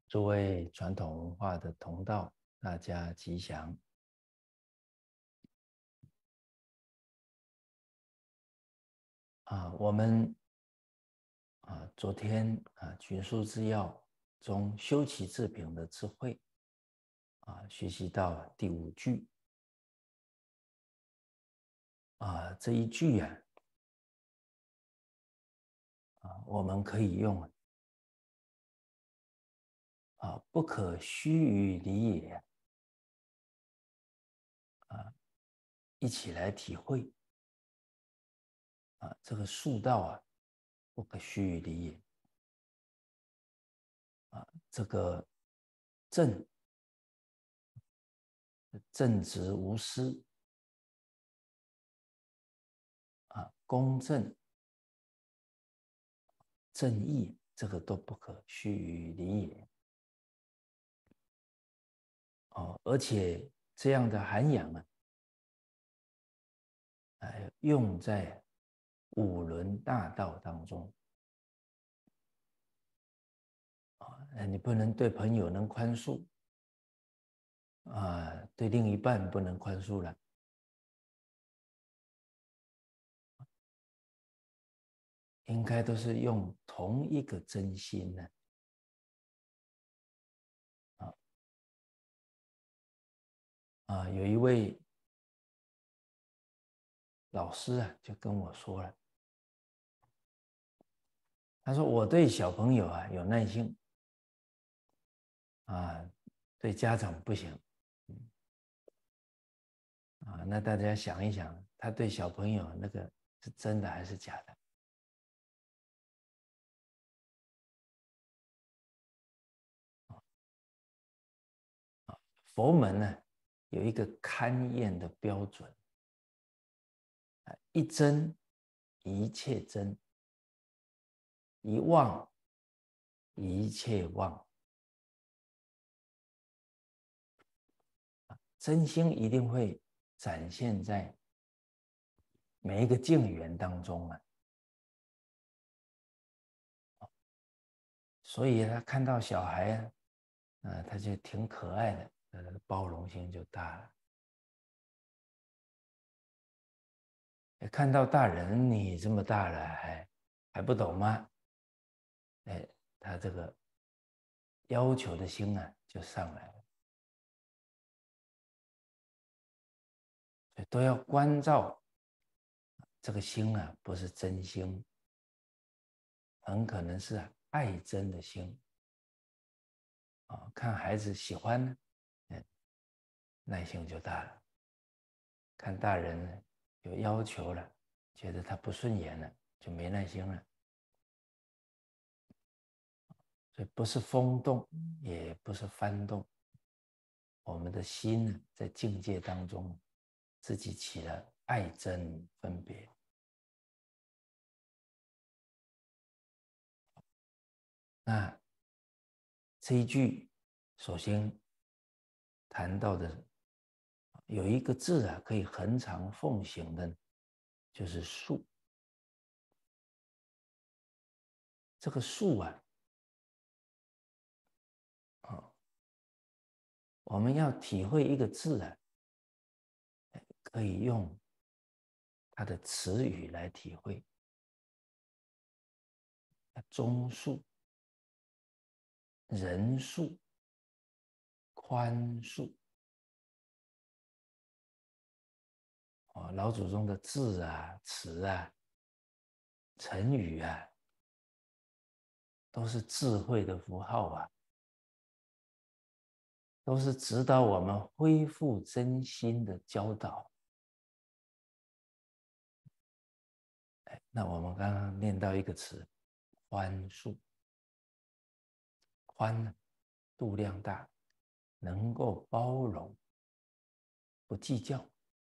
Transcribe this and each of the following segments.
诸位传统文化的同道，大家吉祥。我们昨天群书之要中修齐治平的智慧学习到第5句这一句我们可以用不可须臾离也一起来体会这个术道不可须臾离也这个正直无私公正正义，这个都不可须臾离也而且这样的涵养用在五伦大道当中你不能对朋友能宽恕对另一半不能宽恕了应该都是用同一个真心呢有一位老师就跟我说了，他说我对小朋友有耐性对家长不行那大家想一想，他对小朋友那个是真的还是假的？佛门呢有一个勘验的标准，一真一切真，一妄一切妄。真心一定会展现在每一个境缘当中所以他看到小孩他就挺可爱的，包容心就大了。看到大人，你这么大了还不懂吗？他这个要求的心就上来了。所以都要关照这个心不是真心，很可能是爱憎的心看孩子喜欢呢，耐性就大了；看大人有要求了，觉得他不顺眼了，就没耐心了。所以不是风动，也不是幡动，我们的心在境界当中自己起了爱憎分别。那这一句首先谈到的有一个字可以恒常奉行的，就是术。这个术我们要体会一个字可以用它的词语来体会。忠恕、仁恕、宽恕老祖宗的字词成语都是智慧的符号都是指导我们恢复真心的教导。那我们刚刚念到一个词，宽恕。宽度量大，能够包容，不计较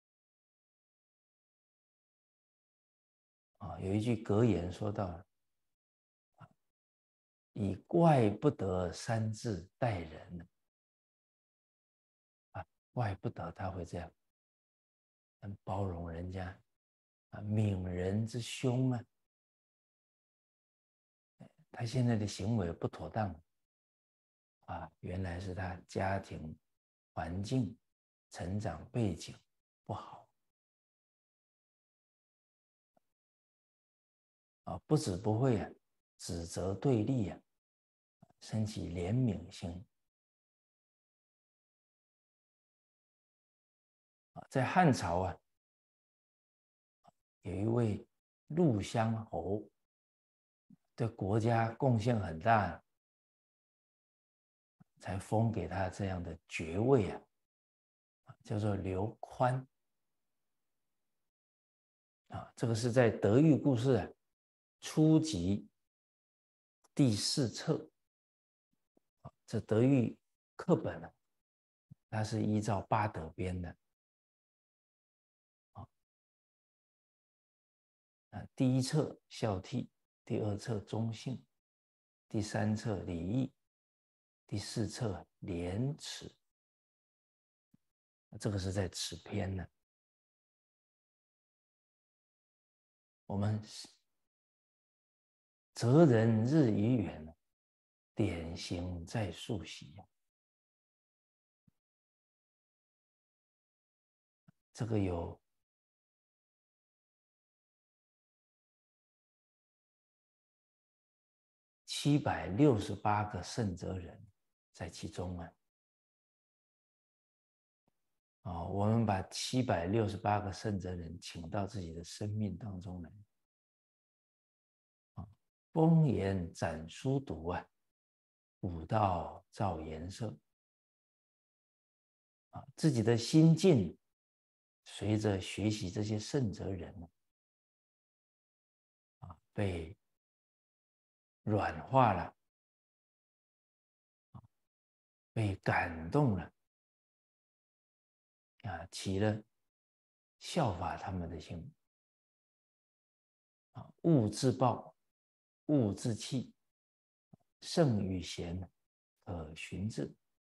有一句格言说到以怪不得三字待人怪不得他会这样很包容人家悯人之胸他现在的行为不妥当原来是他家庭环境、成长背景不好不止不会指责对立升起怜悯心在汉朝有一位陆乡侯，对国家贡献很大，才封给他这样的爵位叫做刘宽这个是在德育故事初集第4册这德育课本它是依照八德编的第1册孝悌，第2册忠信，第3册礼义，第4册廉耻。这个是在此篇呢。我们择人日已远，典型在溯溪这个有768个圣哲人在其中我们把768个圣哲人请到自己的生命当中来风言展书读古道照颜色自己的心境随着学习这些圣哲人被软化了被感动了起了效法他们的心勿自暴勿自弃圣与贤可循之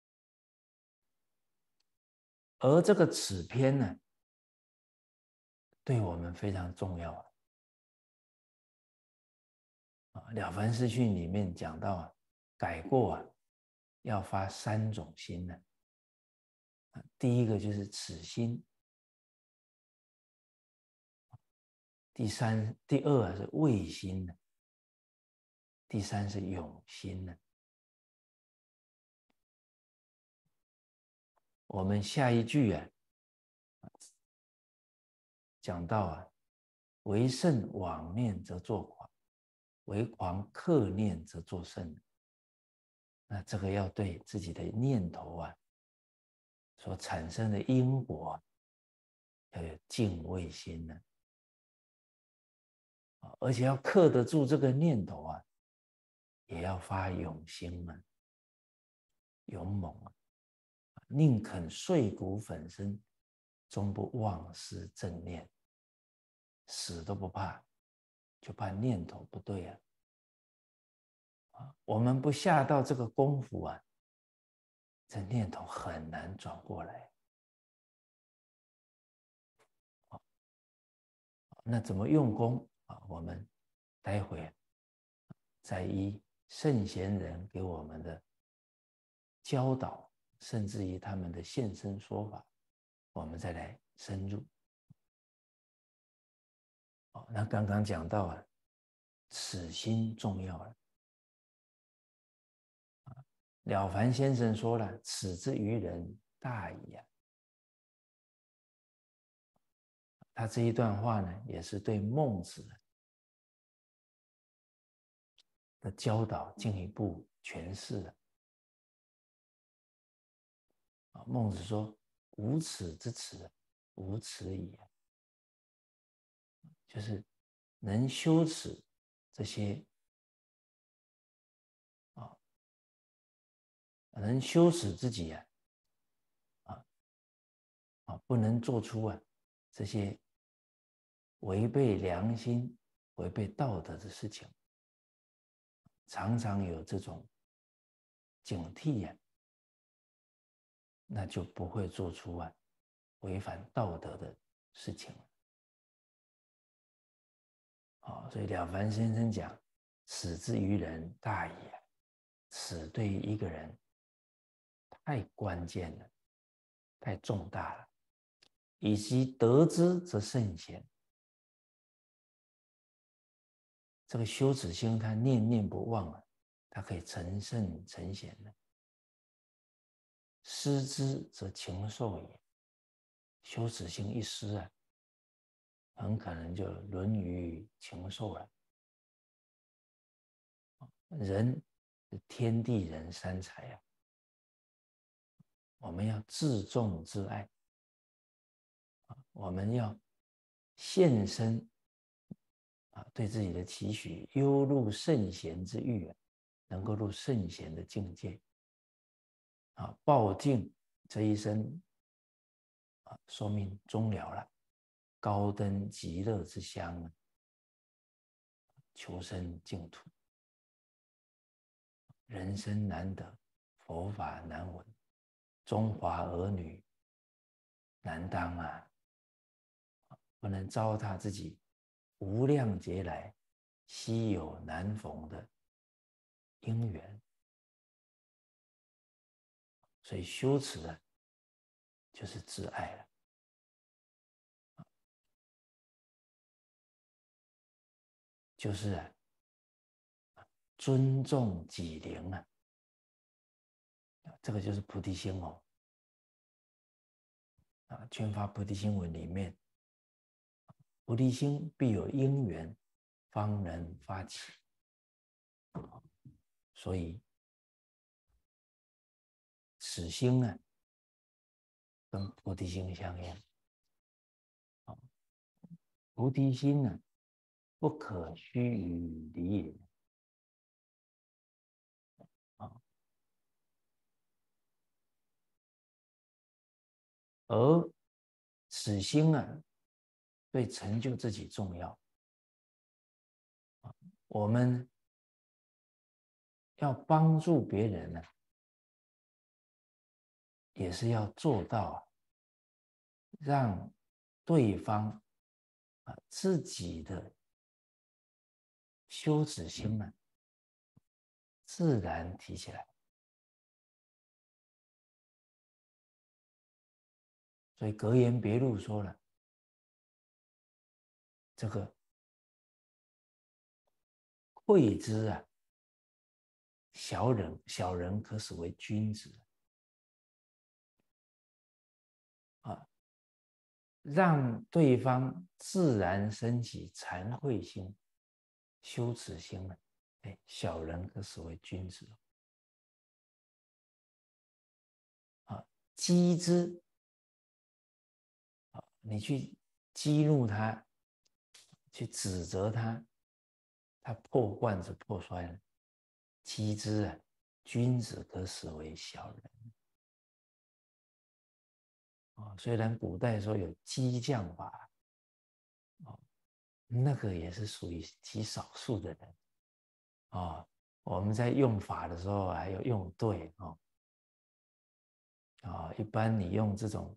而这个此篇呢对我们非常重要了凡四训里面讲到改过要发3种心呢第一个就是此心第二是畏心第3是勇心我们下一句讲到为圣妄念则作狂，为狂克念则作圣。那这个要对自己的念头所产生的因果要有敬畏心而且要克得住这个念头也要发勇心勇猛宁肯碎骨粉身，终不忘失正念。死都不怕，就怕念头不对我们不下到这个功夫这念头很难转过来那怎么用功我们待会再依圣贤人给我们的教导，甚至于他们的现身说法，我们再来深入那刚刚讲到此心重要了凡先生说了，此之于人大矣他这一段话呢，也是对孟子的教导进一步诠释了孟子说无耻之耻，无耻矣就是能羞耻这些能羞耻自己不能做出这些违背良心、违背道德的事情，常常有这种警惕那就不会做出违反道德的事情所以了凡先生讲，此之于人大矣此对于一个人太关键了，太重大了。以及得之则圣贤，这个羞耻心他念念不忘啊，他可以成圣成贤的。失之则禽兽也，羞耻心一失啊，很可能就沦于禽兽了。人是天地人三才啊，我们要自重自爱，我们要献身对自己的期许，忧入圣贤之欲啊，能够入圣贤的境界报尽这一生寿命终了了，高登极乐之乡求生净土。人生难得，佛法难闻，中华儿女难当啊！不能糟蹋自己无量劫来稀有难逢的因缘，所以修持啊，就是自爱了，就是尊重己灵啊，这个就是菩提心哦。劝发菩提心文里面，菩提心必有因缘，方能发起。所以此心啊，跟菩提心相应。菩提心呢，不可须臾离也。而此心啊，对成就自己重要。我们要帮助别人呢，也是要做到让对方自己的羞耻心呢，自然提起来。所以格言别录说了，这个惠之啊，小人可使为君子让对方自然升起惭愧心、羞耻心了，小人可使为君子激之你去激怒他，去指责他，他破罐子破摔了。激之啊，君子可使为小人虽然古代说有激将法那个也是属于极少数的人我们在用法的时候还要用对一般你用这种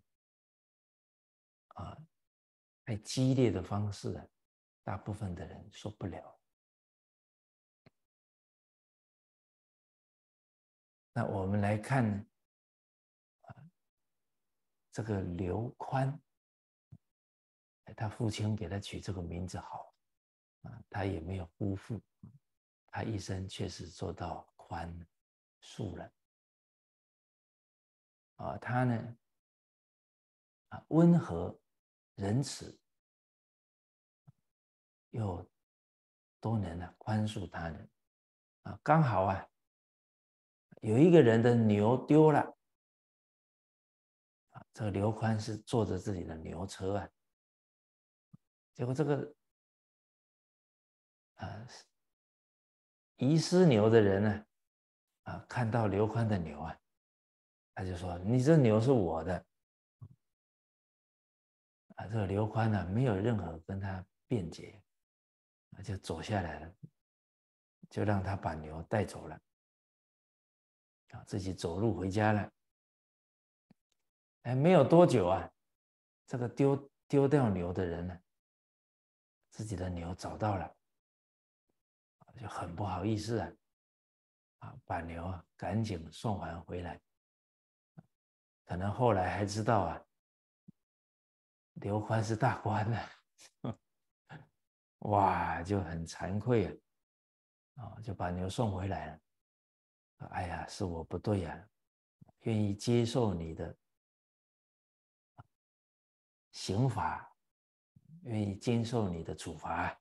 太激烈的方式大部分的人受不了。那我们来看这个刘宽，他父亲给他取这个名字好他也没有辜负，他一生确实做到宽恕人他呢温和仁慈，又都能宽恕他人刚好有一个人的牛丢了这个刘宽是坐着自己的牛车结果这个遗失牛的人呢看到刘宽的牛他就说你这牛是我的这个刘宽没有任何跟他辩解就走下来了，就让他把牛带走了自己走路回家了没有多久这个丢掉牛的人呢自己的牛找到了就很不好意思把牛赶紧送还回来可能后来还知道啊，刘宽是大官呢，哇，就很惭愧就把牛送回来了。哎呀，是我不对啊，愿意接受你的刑罚，愿意接受你的处罚。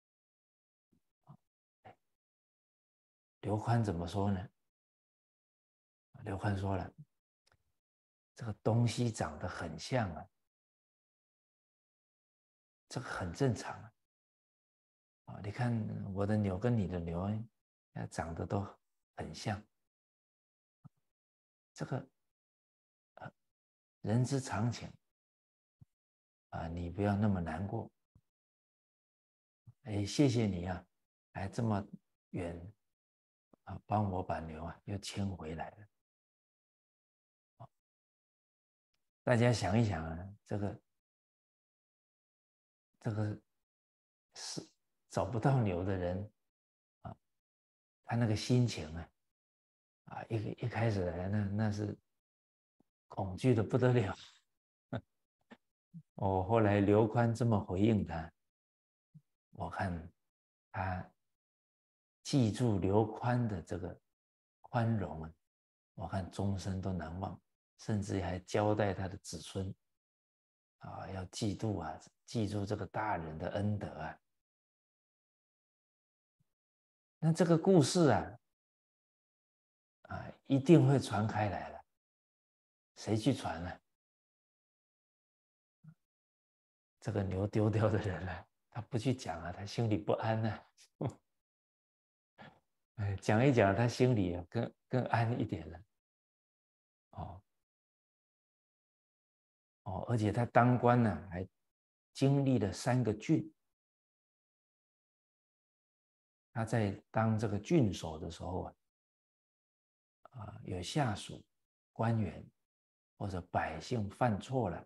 刘宽怎么说呢？刘宽说了，这个东西长得很像啊，这个很正常你看我的牛跟你的牛长得都很像，这个人之常情你不要那么难过。谢谢你啊，来这么远帮我把牛又牵回来了。大家想一想这个是找不到牛的人他那个心情一开始来那是恐惧的不得了。后来刘宽这么回应他，我看他记住刘宽的这个宽容我看终身都难忘，甚至还交代他的子孙要记住这个大人的恩德那这个故事一定会传开来了。谁去传呢？这个牛丢掉的人他不去讲他心里不安讲一讲，他心里更安一点了。而且他当官还经历了3个郡。他在当这个郡守的时候有下属官员或者百姓犯错了，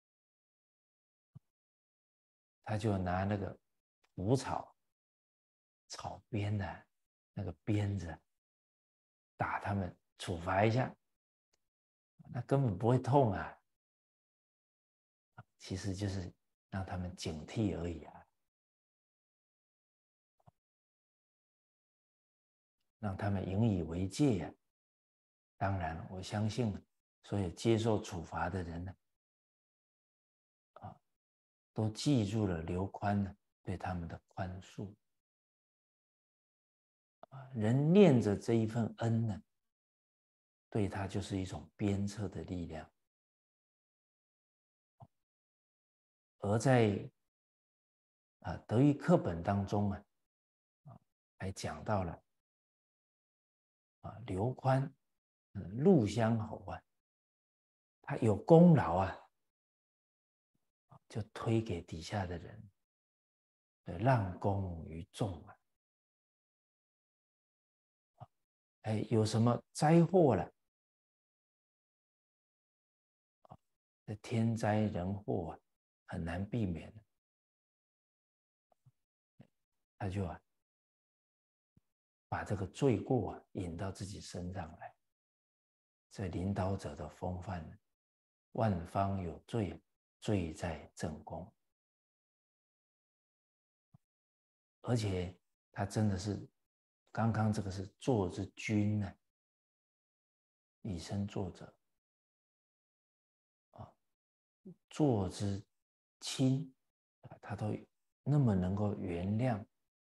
他就拿那个蒲草编的那个鞭子打他们，处罚一下，那根本不会痛其实就是让他们警惕而已让他们引以为戒当然，我相信所有接受处罚的人都记住了刘宽对他们的宽恕人念着这一份恩对他就是一种鞭策的力量。而在德育课本当中还讲到了刘宽陆乡侯他有功劳就推给底下的人，让功于众有什么灾祸了天灾人祸很难避免他就把这个罪过引到自己身上来。这领导者的风范万方有罪，罪在正宫。而且他真的是刚刚这个是坐之君以身作则坐之亲他都那么能够原谅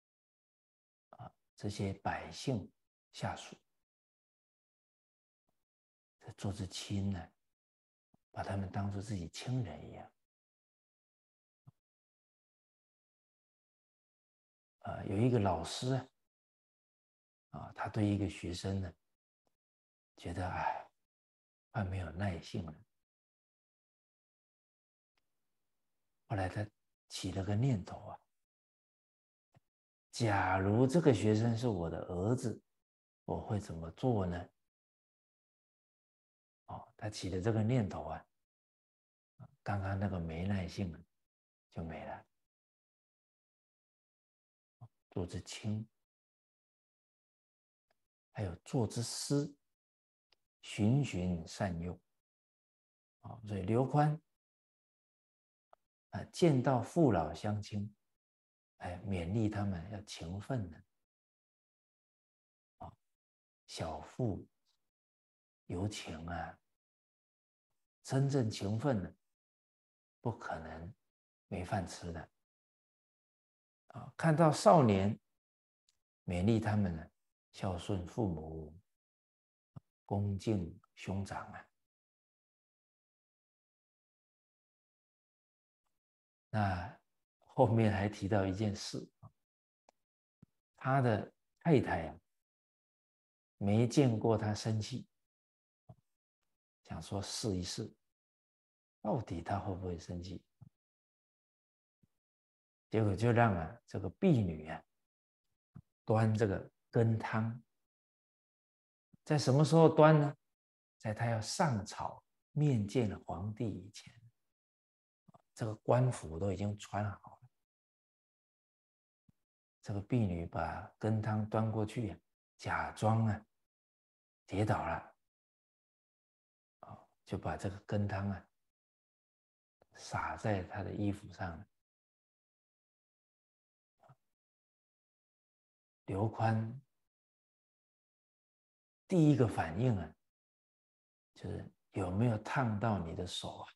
这些百姓下属，这坐之亲把他们当作自己亲人一样有一个老师他对一个学生觉得快没有耐性了，后来他起了个念头假如这个学生是我的儿子，我会怎么做呢？他起了这个念头刚刚那个没耐性就没了。坐之亲，还有坐之师，循循善诱所以刘宽见到父老乡亲，勉励他们要勤奋的，小富由勤啊，真正勤奋的不可能没饭吃的。看到少年，勉励他们呢，孝顺父母，恭敬兄长啊。那后面还提到一件事，他的太太啊，没见过他生气，想说试一试，到底他会不会生气？结果就让这个婢女端这个羹汤，在什么时候端呢？在他要上朝面见皇帝以前，这个官服都已经穿好了。这个婢女把羹汤端过去，假装跌倒了，就把这个羹汤洒在他的衣服上了。刘宽第一个反应就是有没有烫到你的手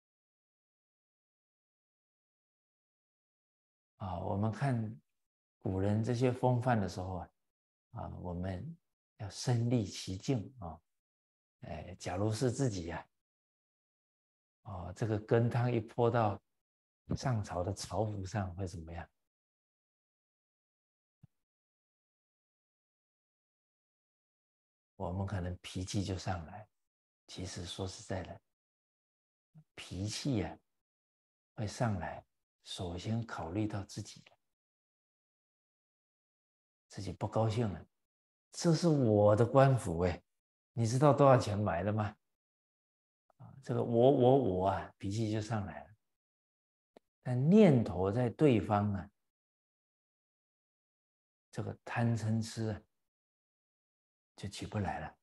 我们看古人这些风范的时候我们要身历其境假如是自己这个羹汤一泼到上朝的朝服上会怎么样？我们可能脾气就上来。其实说实在的，脾气会上来，首先考虑到自己，自己不高兴了。这是我的官服你知道多少钱买的吗？这个我脾气就上来了。但念头在对方这个贪嗔痴就起不来了。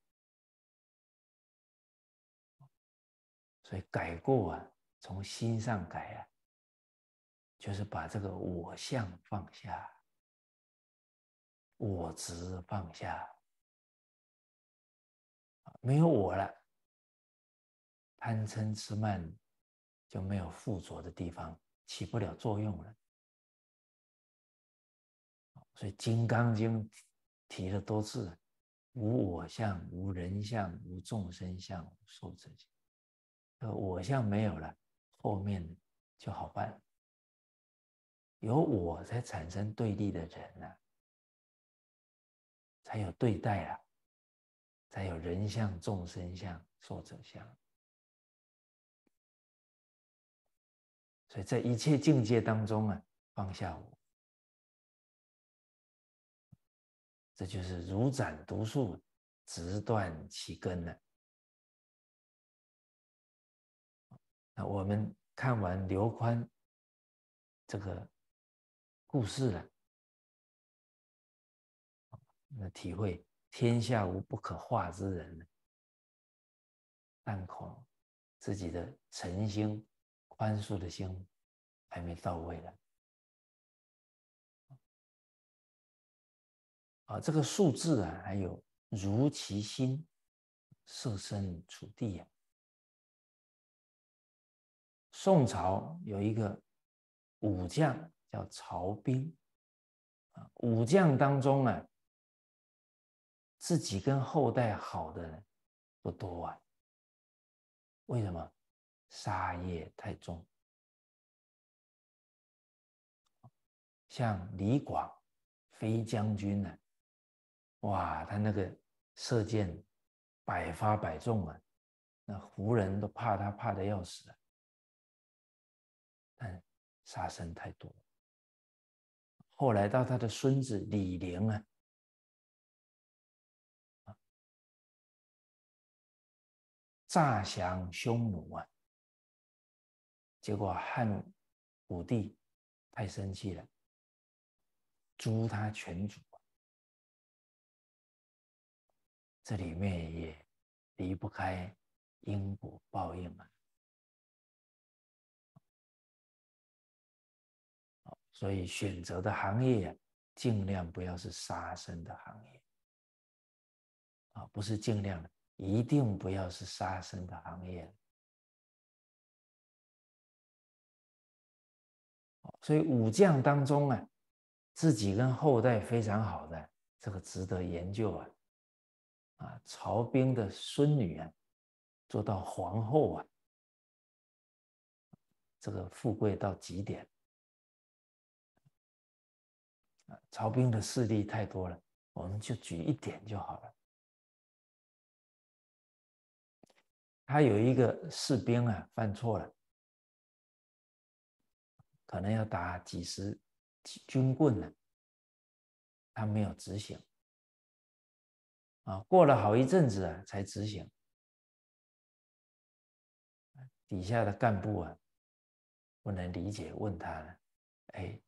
所以改过从心上改就是把这个我相放下，我执放下，没有我了，贪嗔痴慢就没有附着的地方，起不了作用了。所以《金刚经》提了多次，无我相，无人相，无众生相，无寿者相。我相没有了，后面就好办。有我才产生对立的人才有对待才有人相、众生相、寿者相。所以在一切境界当中放下我，这就是如斩毒树，直断其根了。那我们看完刘宽这个故事了，那体会天下无不可化之人，但恐自己的诚心、宽恕的心还没到位了。这个数字还有如其心，设身处地宋朝有一个武将叫曹彬武将当中自己跟后代好的人不多为什么？杀业太重。像李广飞将军哇，他那个射箭百发百中那胡人都怕他，怕得要死但杀生太多。后来到他的孙子李陵诈降匈奴结果汉武帝太生气了，诛他全族这里面也离不开因果报应所以选择的行业啊，尽量不要是杀生的行业啊，不是尽量的，一定不要是杀生的行业。所以武将当中啊，自己跟后代非常好的，这个值得研究啊。曹彬的孙女啊，做到皇后啊，这个富贵到极点。曹彬的事例太多了，我们就举一点就好了。他有一个士兵啊，犯错了，可能要打几十军棍呢，他没有执行。过了好一阵子啊，才执行。底下的干部啊，不能理解，问他呢，哎，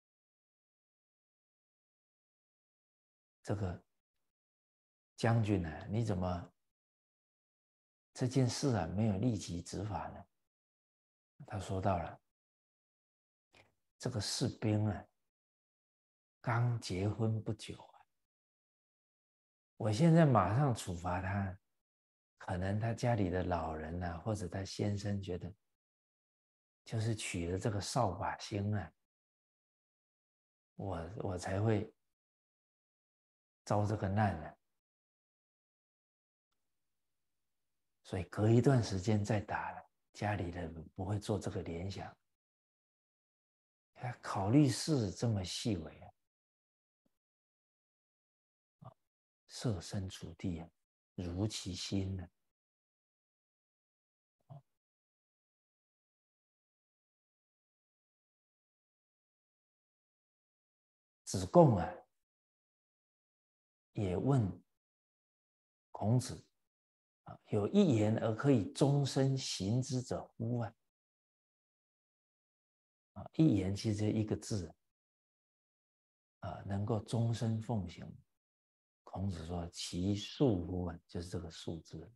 这个将军呢，你怎么这件事啊没有立即执法呢？他说到了，这个士兵啊，刚结婚不久啊，我现在马上处罚他，可能他家里的老人啊，或者他先生觉得，就是娶了这个扫把星啊，我才会遭这个难呢。所以隔一段时间再打了，家里的人不会做这个联想。考虑事这么细微啊，设身处地啊，如其心呢。子贡啊，也问孔子啊，有一言而可以终身行之者乎啊？一言其实一个字啊，能够终身奉行。孔子说：“其数乎啊，就是这个数字。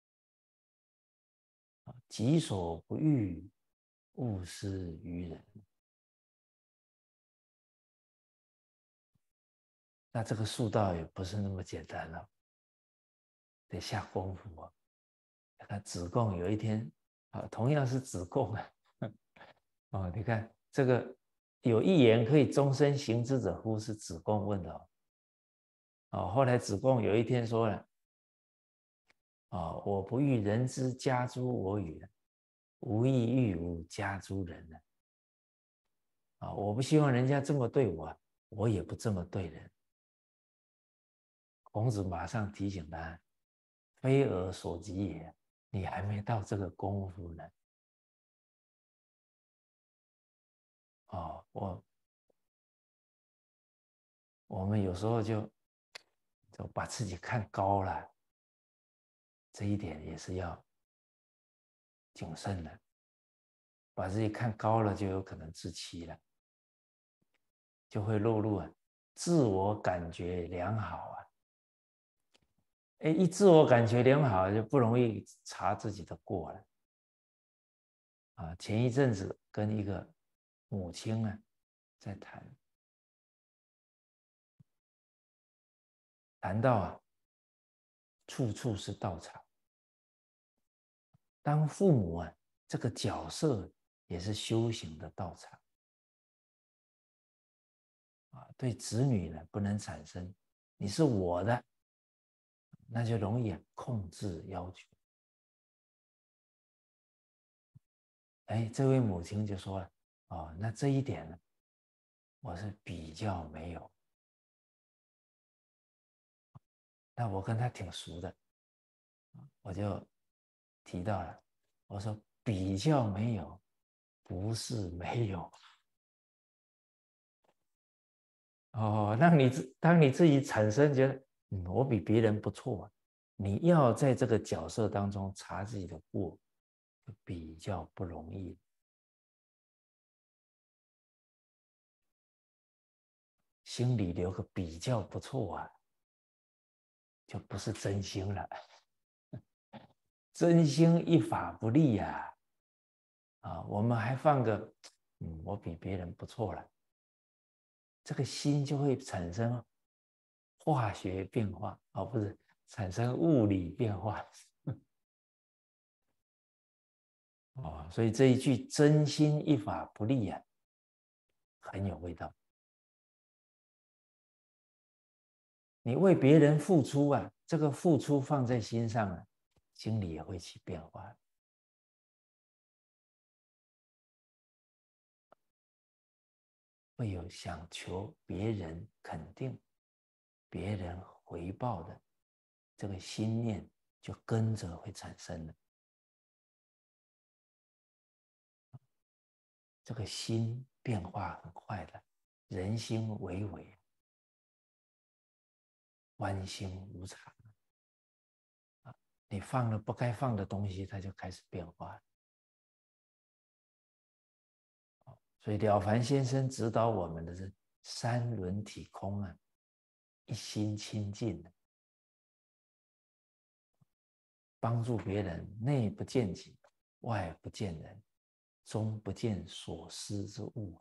己所不欲，勿施于人。”那这个术道也不是那么简单了，得下功夫啊。看子贡有一天同样是子贡啊，你看这个有一言可以终身行之者乎？是子贡问的后来子贡有一天说了我不欲人之加诸我语，无亦欲吾加诸人呢。我不希望人家这么对我，我也不这么对人。孔子马上提醒他：非尔所及也，你还没到这个功夫呢。我们有时候就把自己看高了，这一点也是要谨慎的。把自己看高了，就有可能自欺了，就会落入自我感觉良好啊。一自我感觉良好，就不容易查自己的过了。前一阵子跟一个母亲在谈到处处是道场。当父母这个角色也是修行的道场对子女呢不能产生你是我的，那就容易控制要求。这位母亲就说了那这一点呢，我是比较没有。那我跟他挺熟的，我就提到了，我说比较没有，不是没有。让当你自己产生觉得，我比别人不错，你要在这个角色当中查自己的过，就比较不容易。心里留个比较不错就不是真心了。真心一法不立我们还放个，我比别人不错了， 这个心就会产生化学变化，不是产生物理变化。所以这一句真心一法不立啊，很有味道。你为别人付出啊，这个付出放在心上啊，心里也会起变化。会有想求别人肯定、别人回报的这个心念，就跟着会产生了。这个心变化很快的，人心为微，观心无常。你放了不该放的东西，它就开始变化。所以了凡先生指导我们的是三轮体空啊，一心清净，帮助别人，内不见己，外不见人，中不见所思之物。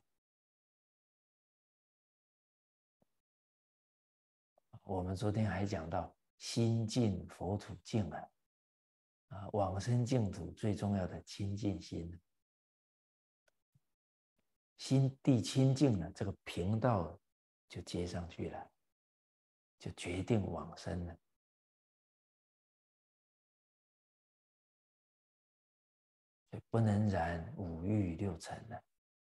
我们昨天还讲到心净佛土净往生净土最重要的清净心，心地清净了，这个频道就接上去了，就决定往生了。所以不能染五欲六尘了。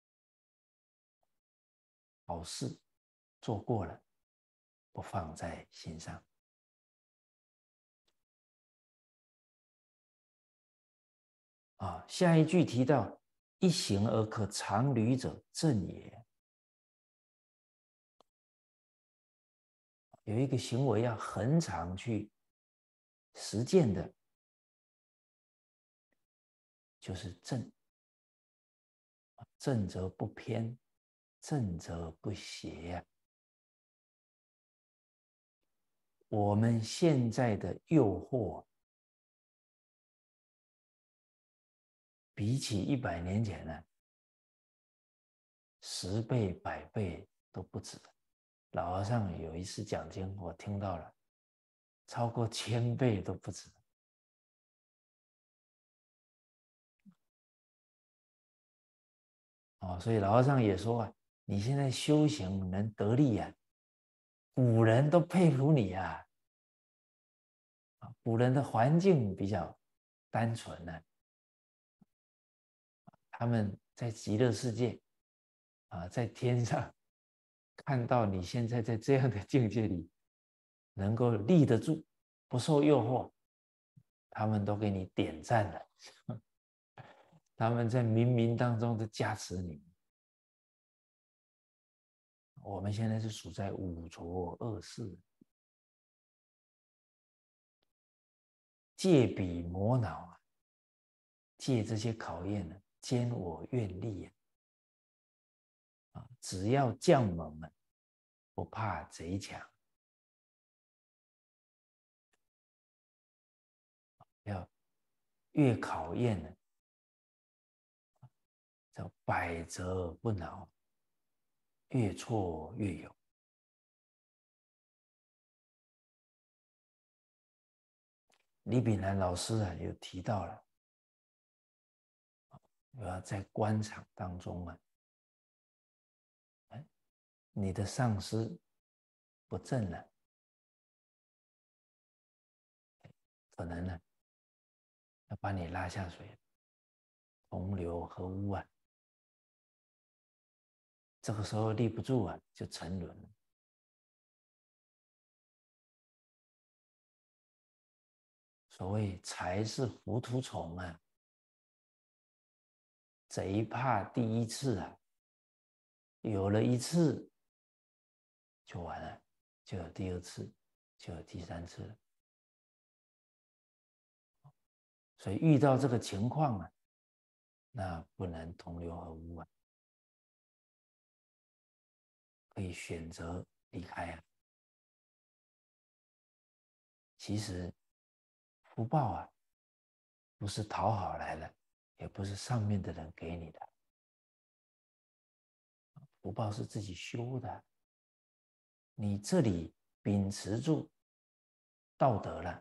好事做过了，不放在心上。下一句提到一行而可常履者正也。有一个行为要恒常去实践的，就是正。正则不偏，正则不邪呀。我们现在的诱惑，比起100年前呢，10倍、100倍都不止。老和尚有一次讲经，我听到了，超过1000倍都不止。所以老和尚也说啊，你现在修行能得力啊，古人都佩服你啊。古人的环境比较单纯呢，他们在极乐世界在天上看到你现在在这样的境界里能够立得住，不受诱惑，他们都给你点赞了。他们在冥冥当中的加持你。我们现在是处在五浊恶世，借彼磨恼借这些考验呢，兼我愿力只要将猛不怕贼强。要越考验呢，叫百折不挠，越挫越勇。李炳南老师有提到了，要在官场当中你的上司不正了，可能呢要把你拉下水，同流合污这个时候立不住就沉沦了。所谓财是糊涂虫贼怕第一次有了一次就完了，就有第二次，就有第三次了。所以遇到这个情况那不能同流合污可以选择离开其实福报不是讨好来的，也不是上面的人给你的，福报是自己修的。 你这里秉持住道德了，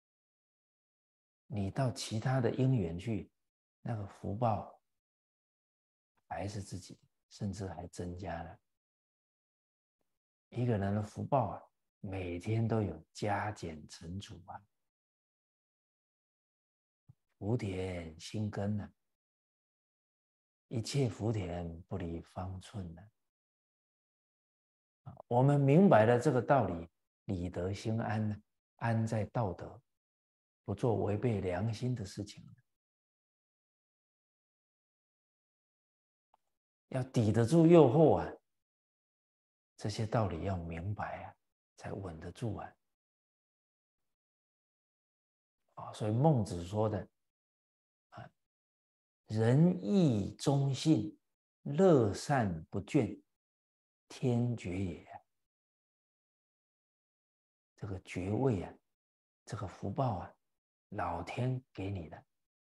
你到其他的因缘去，那个福报还是自己，甚至还增加了。一个人的福报啊，每天都有加减乘除啊，福田心耕啊，一切福田不离方寸啊。我们明白了这个道理，理得心安呢，安在道德，不做违背良心的事情，要抵得住诱惑啊。这些道理要明白啊，才稳得住啊。所以孟子说的啊，仁义忠信，乐善不倦，天爵也。这个爵位啊，这个福报啊，老天给你的。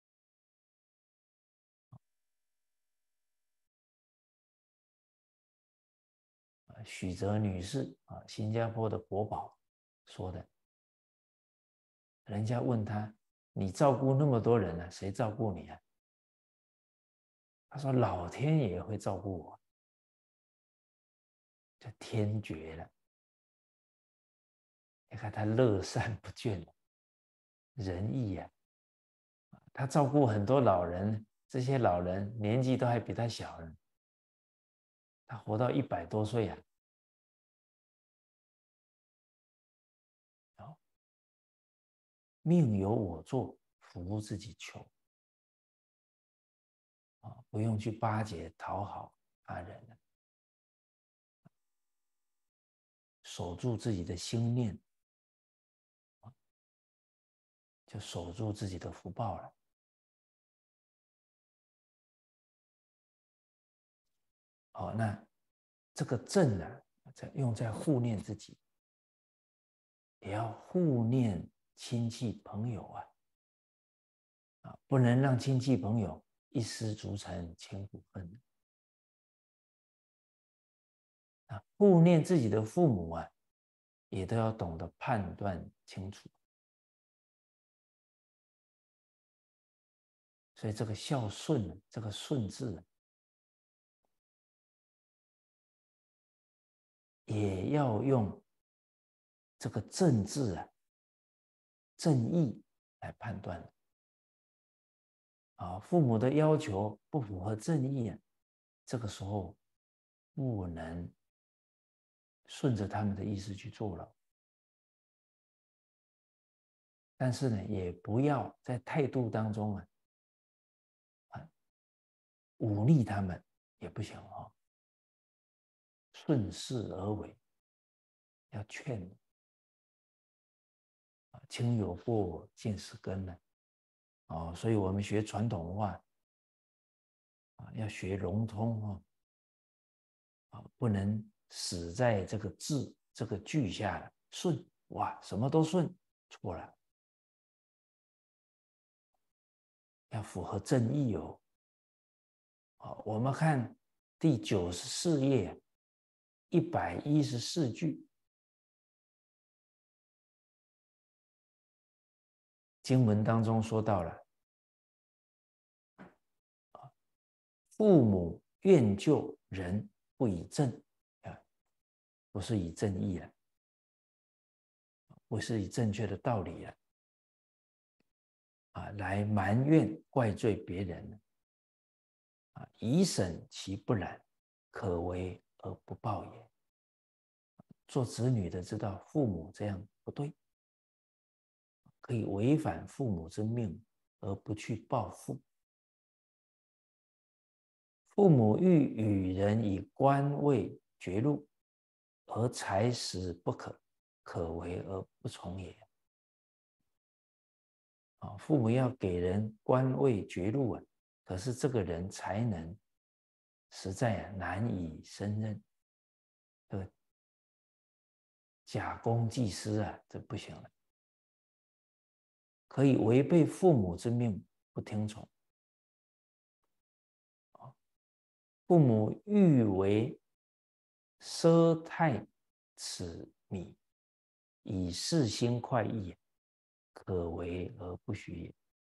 许哲女士啊，新加坡的国宝说的，人家问他：“你照顾那么多人啊，谁照顾你啊？”他说：“老天爷会照顾我。”这天爵了。你看他乐善不倦，仁义啊，他照顾很多老人，这些老人年纪都还比他小呢，他活到100多岁啊。命由我做，福自己求啊，不用去巴结讨好他人了，守住自己的心念，就守住自己的福报了。那这个正呢，用在护念自己，也要护念亲戚朋友啊，不能让亲戚朋友一失足成千古恨。护念自己的父母啊，也都要懂得判断清楚。所以这个孝顺，这个顺字，也要用这个正字啊，正义来判断。父母的要求不符合正义啊，这个时候不能顺着他们的意思去做了。但是呢，也不要在态度当中忤逆他们，也不行顺势而为，要劝。亲有过，见识根呢。所以我们学传统文化要学融通不能死在这个字这个句下了。顺，哇，什么都顺，错了，要符合正义哦。我们看第94页114句，经文当中说到了，父母愿救人，不以正不是以正义了，不是以正确的道理了来埋怨怪罪别人以审其不然，可为而不报也。做子女的知道父母这样不对，可以违反父母之命而不去报复。父母欲与人以官位绝禄，而才识不可，可为而不从也。父母要给人官位爵禄可是这个人才能实在难以胜任，假公济私这不行了。可以违背父母之命，不听从。父母欲为奢泰此米，以世心快意，可为而不许也。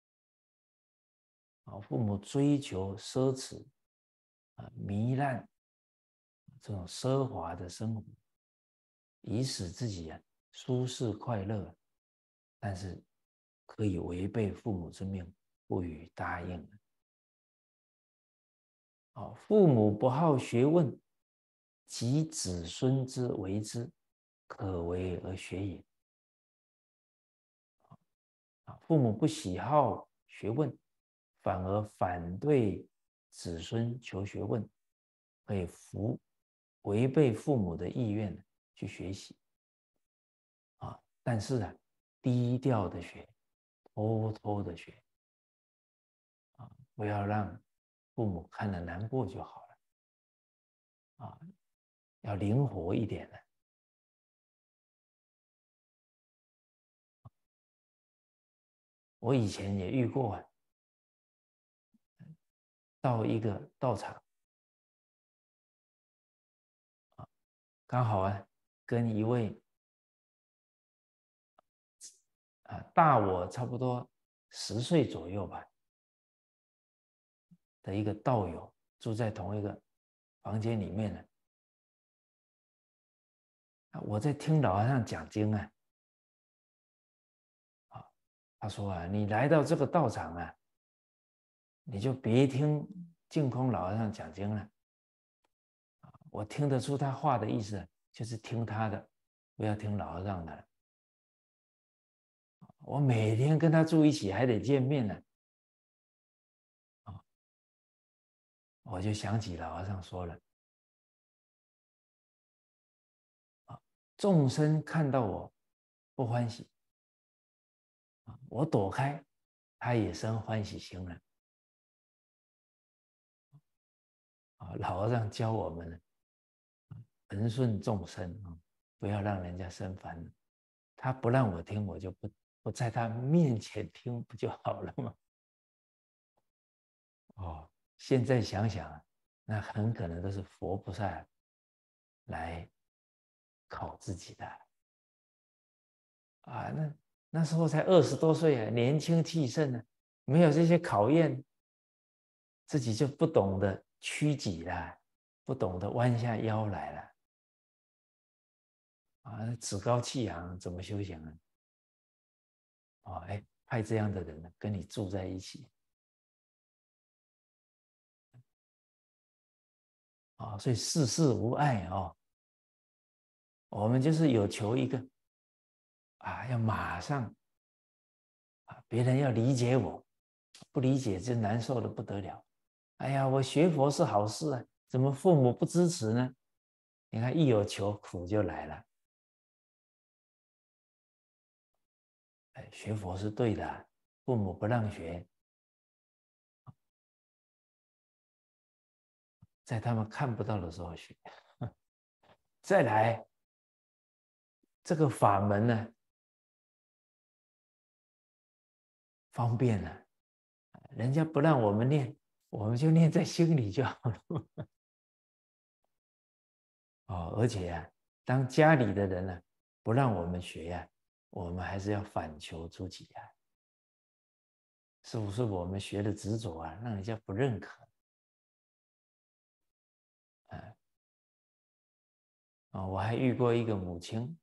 父母追求奢侈糜烂这种奢华的生活，以使自己舒适快乐，但是可以违背父母之命，不予答应。父母不好学问，及子孙之为之，可为而学也。父母不喜好学问，反而反对子孙求学问，可以违背父母的意愿去学习但是低调的学，偷偷的学不要让父母看了难过就好了要灵活一点的。我以前也遇过到一个道场刚好跟一位大我差不多10岁左右吧的一个道友住在同一个房间里面呢。我在听老和尚讲经他说你来到这个道场你就别听净空老和尚讲经了。我听得出他话的意思，就是听他的，不要听老和尚的。我每天跟他住一起，还得见面呢。我就想起老和尚说了众生看到我不欢喜我躲开，他也生欢喜心了。老和尚教我们恒顺众生不要让人家生烦恼。他不让我听，我就不在他面前听，不就好了吗？现在想想那很可能都是佛菩萨来考自己的那时候才20多岁年轻气盛没有这些考验，自己就不懂得屈己了，不懂得弯下腰来了趾高气扬，怎么修行呢？派这样的人跟你住在一起所以世事无碍我们就是有求一个要马上别人要理解我，不理解就难受的不得了。哎呀，我学佛是好事怎么父母不支持呢？你看一有求，苦就来了。学佛是对的，父母不让学，在他们看不到的时候学。再来，这个法门呢，方便了，人家不让我们念，我们就念在心里就好了。而且当家里的人不让我们学我们还是要反求诸己是不是我们学的执着让人家不认可？我还遇过一个母亲，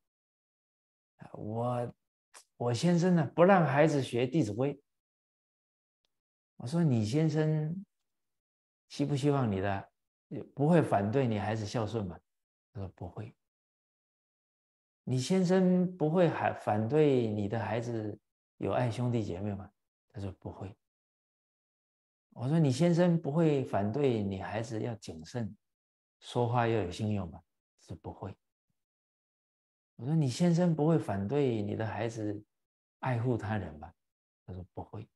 我先生不让孩子学《弟子规》，我说你先生希不希望你的不会反对你孩子孝顺吗？他说不会。你先生不会反对你的孩子有爱兄弟姐妹吗？他说不会。我说你先生不会反对你孩子要谨慎，说话要有信用吗？他说不会。我说你先生不会反对你的孩子爱护他人吧？他说不会。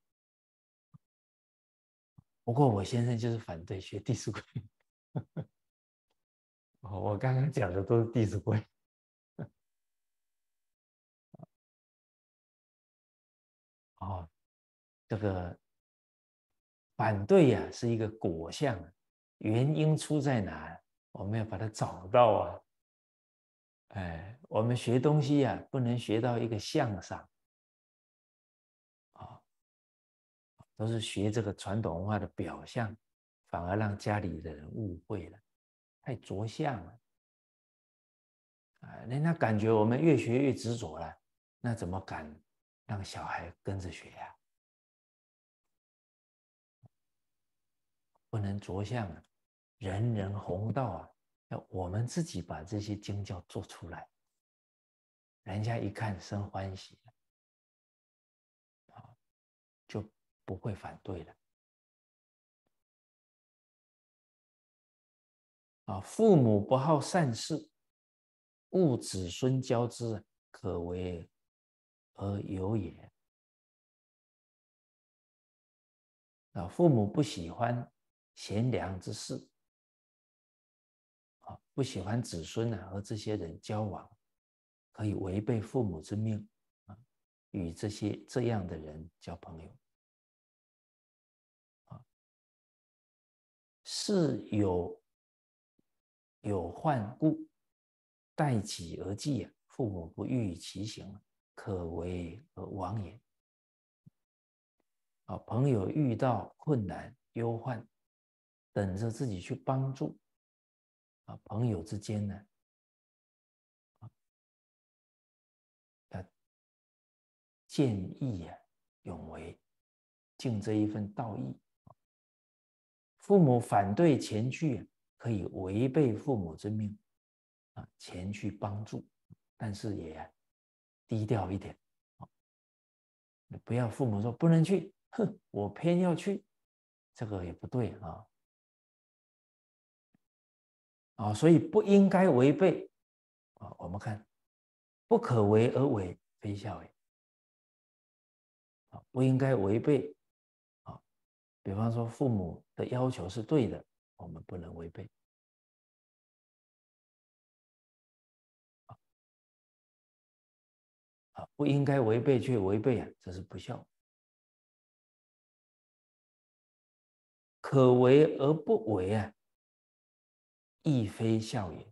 不过我先生就是反对学《弟子规》。我刚刚讲的都是《弟子规》。这个反对是一个果相原因出在哪？我们要把它找到我们学东西啊，不能学到一个相上啊，都是学这个传统文化的表象，反而让家里的人误会了，太着相了。人家感觉我们越学越执着了，那怎么敢让小孩跟着学啊？不能着相啊，人人弘道啊，要我们自己把这些经教做出来，人家一看生欢喜了，就不会反对了。父母不好善事，误子孙教之，可为而有也。父母不喜欢贤良之事，不喜欢子孙和这些人交往，可以违背父母之命，与这样的人交朋友。是有患故，待己而继，父母不欲其行，可为而亡也。朋友遇到困难忧患，等着自己去帮助，朋友之间呢，要见义勇为，尽这一份道义。父母反对前去，可以违背父母之命，前去帮助，但是也低调一点。你不要父母说不能去，哼，我偏要去，这个也不对所以不应该违背我们看，不可为而为，非孝也。不应该违背比方说父母的要求是对的，我们不能违背不应该违背却违背这是不孝。可为而不为亦非孝也。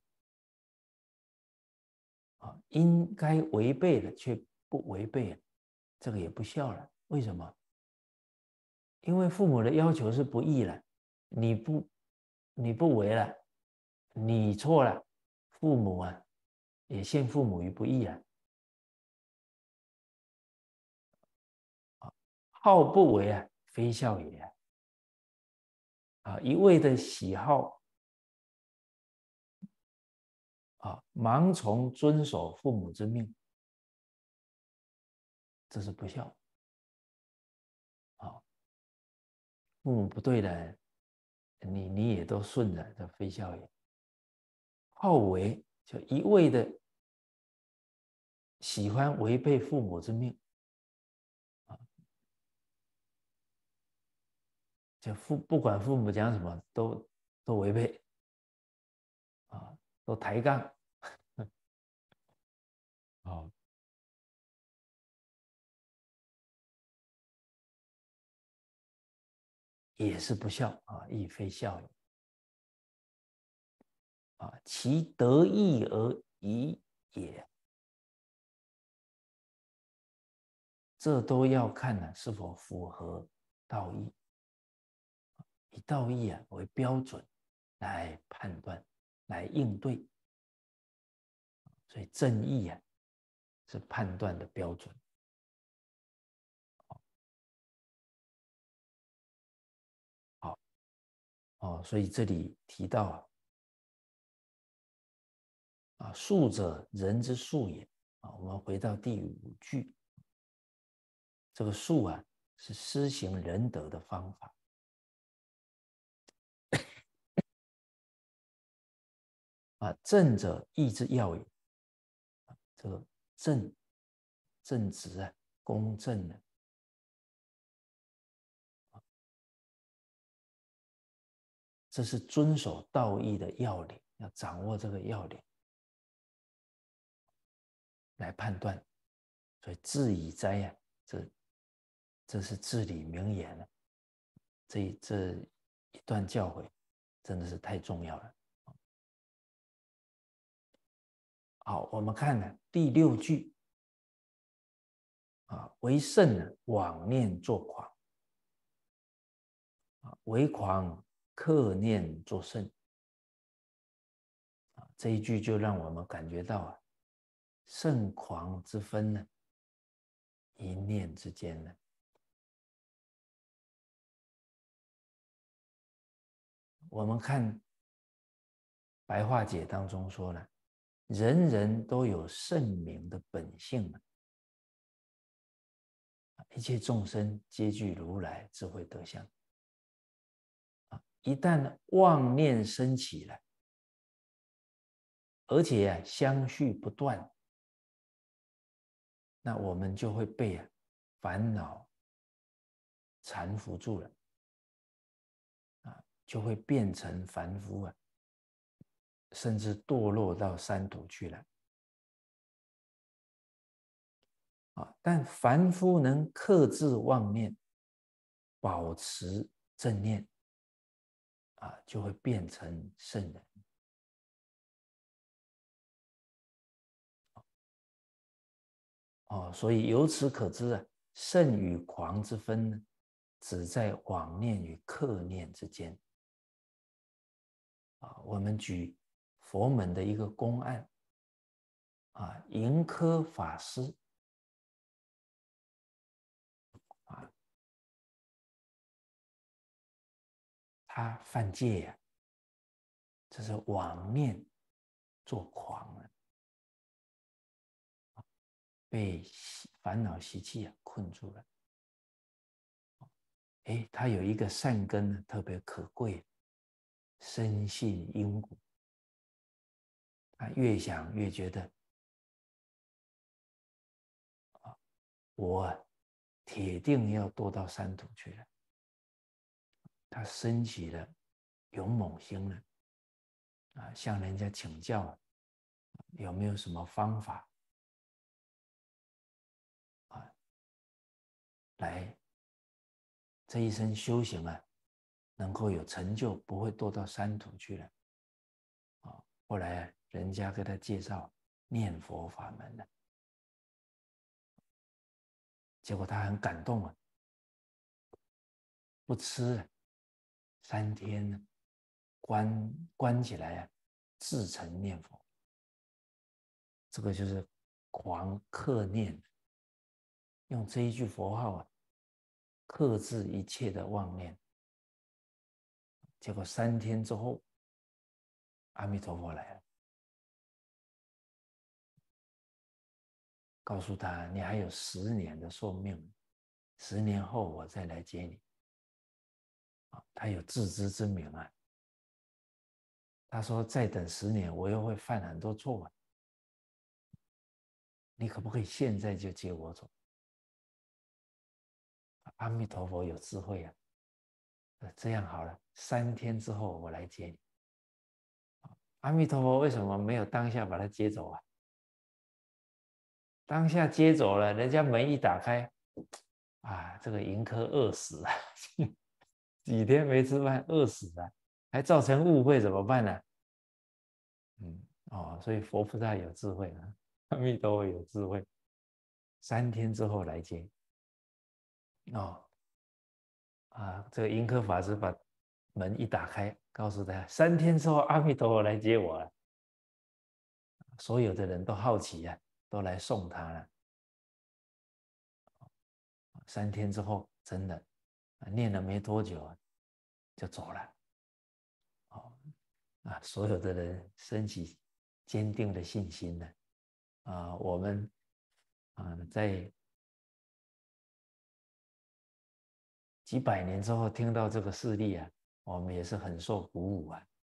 应该违背的却不违背这个也不孝了。为什么？因为父母的要求是不义了，你不为了，你错了，父母也陷父母于不义了。好不为非孝也。一味的喜好盲从遵守父母之命，这是不孝。父母不对的，你也都顺着，这非孝也。好为就一味的喜欢违背父母之命就不管父母讲什么都违背都抬杠也是不孝亦非孝也。其得意而已也。这都要看是否符合道义，以道义为标准来判断、来应对。所以正义是判断的标准。所以这里提到术者人之术也我们回到第5句，这个术是施行仁德的方法。正者义之要也。这个正直公正这是遵守道义的要领，要掌握这个要领来判断。所以治以哉这是至理名言了。这一段教诲真的是太重要了。 好，我们看呢第6句啊，为圣呢妄念作狂，为狂克念作圣。这一句就让我们感觉到圣狂之分呢，一念之间呢。我们看白话解当中说了，人人都有圣明的本性，一切众生皆具如来智慧德相。一旦妄念升起了，而且相续不断，那我们就会被烦恼缠缚住了，就会变成凡夫，甚至堕落到三途去了。但凡夫能克制妄念，保持正念，就会变成圣人。所以由此可知圣与狂之分呢，只在妄念与克念之间。我们举佛门的一个公案，盈科法师他犯戒这是妄念作狂了，被烦恼习气困住了。他有一个善根特别可贵，深信因果。他越想越觉得，我铁定要堕到三途去了。他升起了勇猛心了，向人家请教有没有什么方法来这一生修行能够有成就，不会堕到三途去了。后来人家给他介绍念佛法门了，结果他很感动不吃3天关起来至诚念佛。这个就是狂克念，用这一句佛号克制一切的妄念。结果3天之后，阿弥陀佛来了，告诉他你还有10年的寿命，10年后我再来接你。他有自知之明他说再等10年我又会犯很多错你可不可以现在就接我走？阿弥陀佛有智慧这样好了，3天之后我来接你。阿弥陀佛为什么没有当下把他接走当下接走了，人家门一打开，这个盈科饿死了，几天没吃饭饿死了，还造成误会怎么办呢？所以佛菩萨有智慧阿弥陀佛有智慧，3天之后来接。这个盈科法师把门一打开，告诉他3天之后阿弥陀佛来接我了。所有的人都好奇都来送他了。3天之后，真的念了没多久就走了。所有的人升起坚定的信心了。我们在几百年之后听到这个事例我们也是很受鼓舞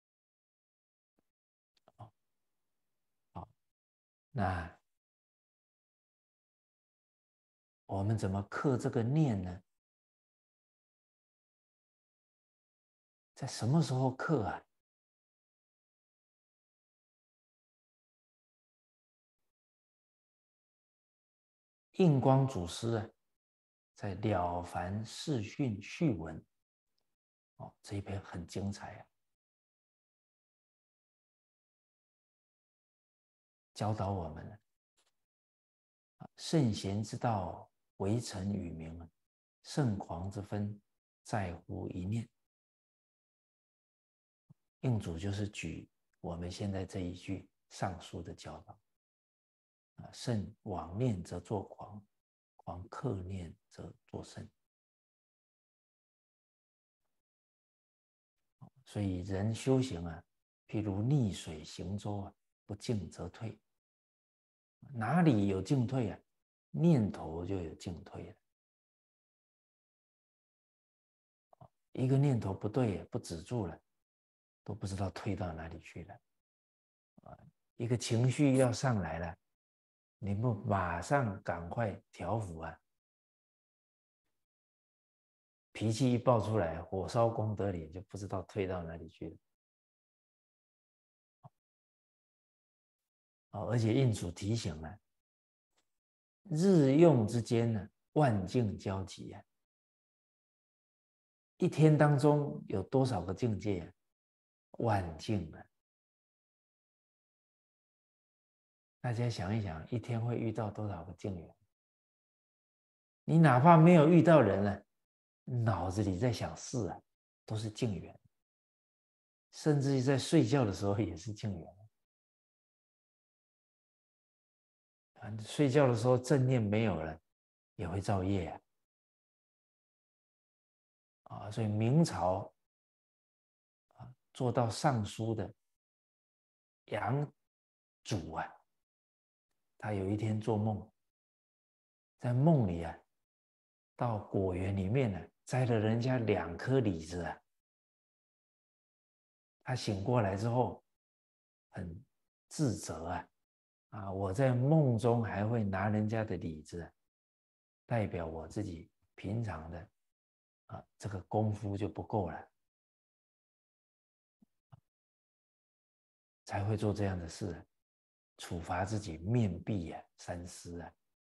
那我们怎么克这个念呢？在什么时候克印光祖师在《了凡四训序文》这一篇很精彩教导我们了。圣贤之道，为臣与民，圣狂之分，在乎一念。印祖就是举我们现在这一句上书的教导。圣往念则作狂，狂克念则作圣。所以人修行啊，譬如逆水行舟啊，不进则退。哪里有进退啊？念头就有进退了。一个念头不对，不止住了，都不知道退到哪里去了。一个情绪要上来了，你不马上赶快调伏啊，脾气一爆出来，火烧功德林，就不知道退到哪里去了。而且印祖提醒了，日用之间呢，万境交集啊。一天当中有多少个境界啊？万境啊！大家想一想，一天会遇到多少个境缘？你哪怕没有遇到人了，脑子里在想事啊，都是境缘。甚至于在睡觉的时候也是境缘。睡觉的时候正念没有了，也会造业啊。所以明朝做到尚书的杨祖啊，他有一天做梦，在梦里啊，到果园里面呢，摘了人家2颗李子啊。他醒过来之后，很自责我在梦中还会拿人家的李子，代表我自己平常的这个功夫就不够了，才会做这样的事，处罚自己面壁三思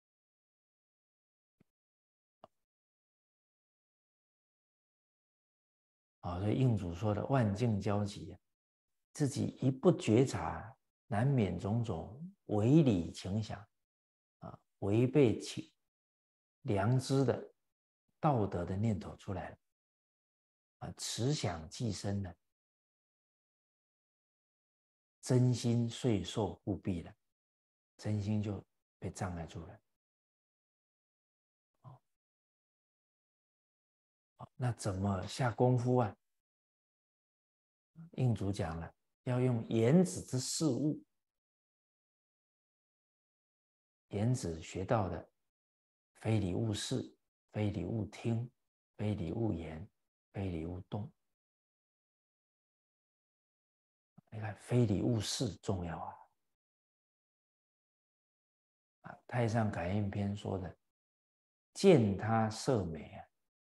所以印祖说的万境交集自己一不觉察，难免种种违理情想违背良知的道德的念头出来了慈想既生了，真心遂受护蔽了，真心就被障碍住了。那怎么下功夫啊？印祖讲了，要用言子之事物。言子学到的，非礼勿视，非礼勿听，非礼勿言，非礼勿动。你看，非礼勿视重要太上感应篇说的，见他色美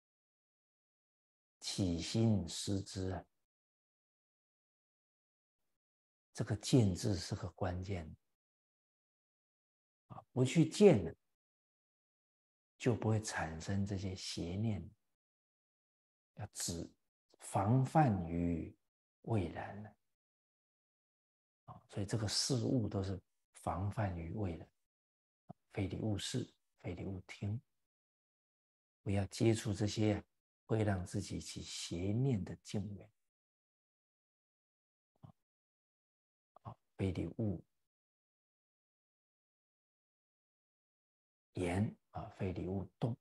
起心思之这个见字是个关键不去见了，就不会产生这些邪念，要防范于未然所以这个事物都是防范于未然，非礼勿视，非礼勿听，不要接触这些会让自己起邪念的境缘非礼勿言非礼勿动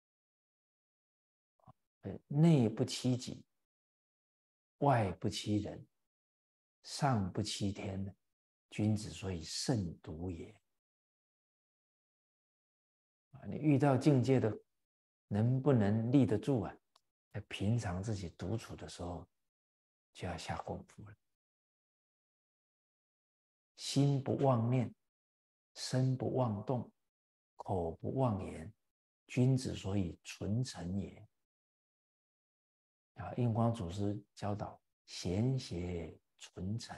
内不欺己，外不欺人，上不欺天，君子所以慎独也你遇到境界的能不能立得住在平常自己独处的时候就要下功夫了。心不妄念，身不妄动，口不妄言，君子所以纯诚也印光祖师教导贤邪纯诚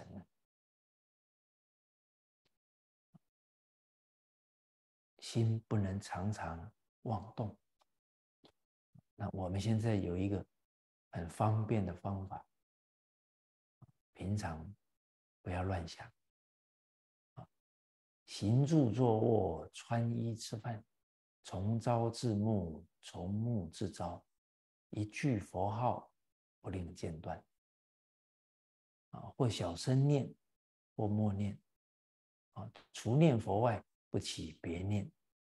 心不能常常妄动。那我们现在有一个很方便的方法，平常不要乱想行住坐卧，穿衣吃饭，从朝至暮，从暮至朝，一句佛号不令间断。或小声念，或默念，除念佛外，不起别念。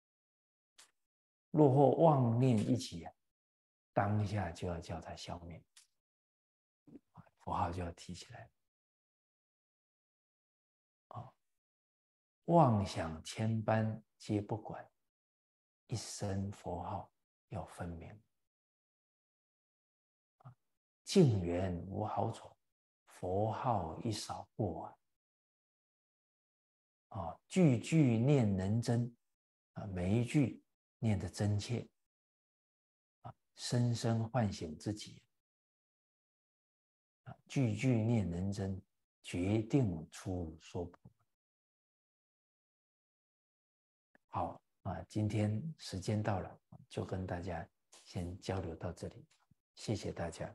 若或妄念一起，当下就要叫它消灭，佛号就要提起来。妄想千般皆不管，一声佛号要分明。境缘无好丑，佛号一扫过句句念能真，每一句念得真切，深深唤醒自己，句句念能真，决定出说破。好今天时间到了，就跟大家先交流到这里，谢谢大家。